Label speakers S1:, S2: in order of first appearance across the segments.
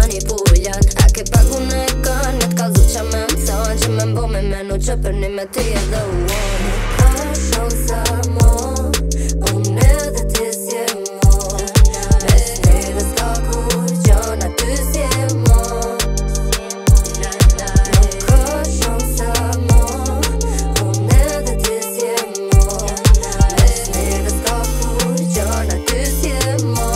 S1: manipulan. A ke pagu në e kanë, e t'kallzu qa me më thonë, që me mbo me menu që për një me ty edhe uonë. Ka shansa mo, unë edhe ti si mo, mes neve s'ka kur gjona ty si mo. Nuk ka shansa mo, unë edhe ti si mo, mes neve s'ka kur gjona ty si mo.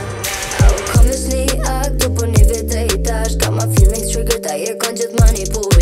S1: Got my feelings triggered, I hear kanë gjithë manipullan.